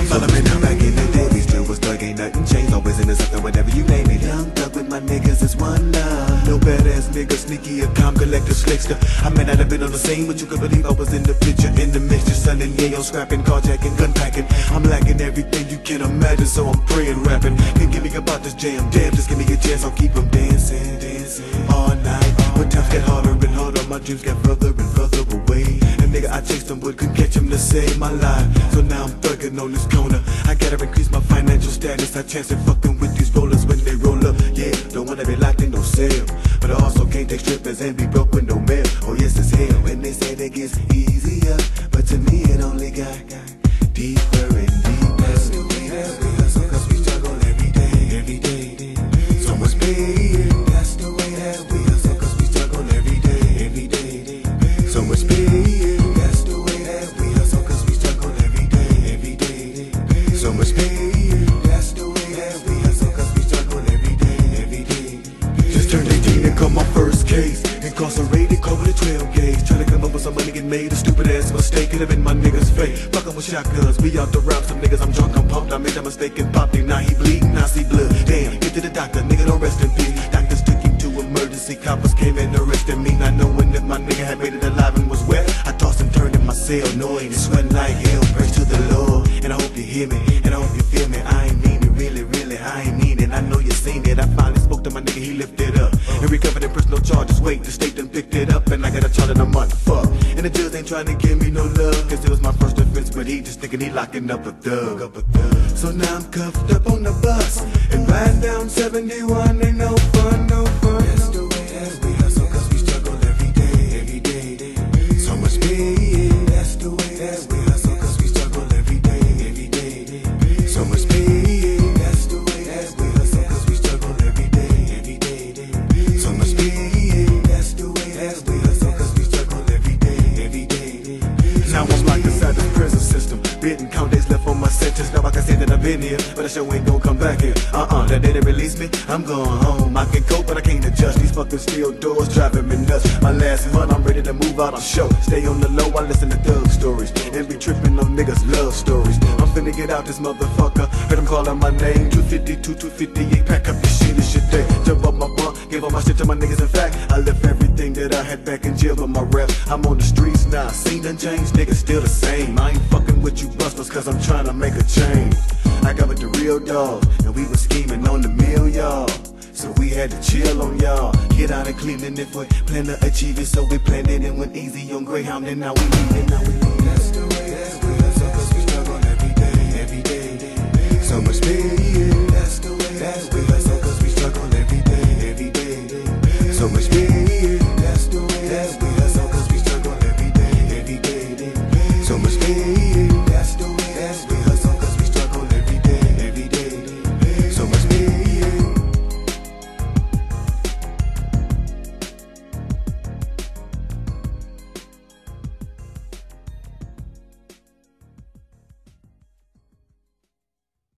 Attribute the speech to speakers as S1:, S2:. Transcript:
S1: Follow me now, back in the day, we still was thug, ain't nothing changed. Always in the something, whatever you name it. Young thug with my niggas is one love. No badass nigga, sneaky, a calm, collector, slickster. I may not have been on the scene, but you could believe I was in the picture, in the mixture, selling yayo, scrapping, carjacking, gun packing. I'm lacking everything you can imagine, so I'm praying, rapping. Can't give me about this jam, damn, just give me a chance, I'll keep them dancing, dancing all night. When times get harder and harder, my dreams get further and further away. And nigga, I chased them, but couldn't catch him to save my life. So now I'm thugging on this corner. I gotta increase my financial status. I chance it fucking with these rollers when they roll up. Yeah, don't wanna be locked in no cell, but I also can't take strippers and be broke with no mail. Oh yes, it's hell, and they say that gets easier, but to me it only got deeper and deeper. That's the way that we hustle, cause we struggle every day. So much pain. That's the way that we hustle, cause we struggle every day. So much pain. That's the way that we hustle, cause we struggle every day. So much pain. That's the way that we hustle, cause we struggle every day. Just turned 18 and caught my first case. Incarcerated, caught with a 12 gauge. Trying to come up with some money and made a stupid ass mistake. Could have been my nigga's fate. Fucking with shotguns, we out to rob some niggas. I'm drunk, I'm pumped. I made that mistake and popped him. Now he bleeding, I see blood. Damn, get to the doctor, nigga, don't rest in peace. Doctors took him to emergency. Coppers came and arrested me, not knowing that my nigga had made it alive and was wet. I tossed and turned in my cell, knowing it's sweating like hell. Praise to the Lord, and I hope you hear me, and I hope you feel me. I ain't mean it, really, I ain't mean it. I know you seen it. I finally spoke to my nigga, he lifted up and recovered in personal charges. Wait, the state done picked it up, and I got a charge in a month. Fuck, and the judge ain't trying to give me no love, cause it was my first offense, but he just thinking he locking up a thug. So now I'm cuffed up on the bus and riding down 71. Ain't no fun, no fun. That's the way that we hustle, cause we struggle every day. So much pain. That's the way that we hustle, cause we struggle every day. So much pain. That's the way that we hustle, cause we struggle every day. So much pain. That's the way that we hustle, cause we struggle every day. Now I'm locked inside the prison system. Bitten count days left on my sentence. Now I can say that I've been here, but I sure ain't gon' come back here. That day they release me, I'm going home. I can cope, but I can't adjust. These fucking steel doors driving me nuts. My last month, I'm ready to move out on show. Stay on the low, I listen to thug stories and be tripping on niggas' love stories. I'm finna get out this motherfucker. Heard him calling my name. 252, 258, pack up your shit, it's your day. Jump up my bunk, give all my shit to my niggas. In fact, I left everything that I had back in jail with my rep. I'm on the streets now, scene done changed, niggas still the same. I ain't fucking with you busters, cause I'm trying to make a change. I got with the real dog, and we was scheming on the mill, y'all. So we had to chill on y'all. Get out and clean it if we plan to achieve it. So we planned it and went easy on Greyhound, and now we leaving.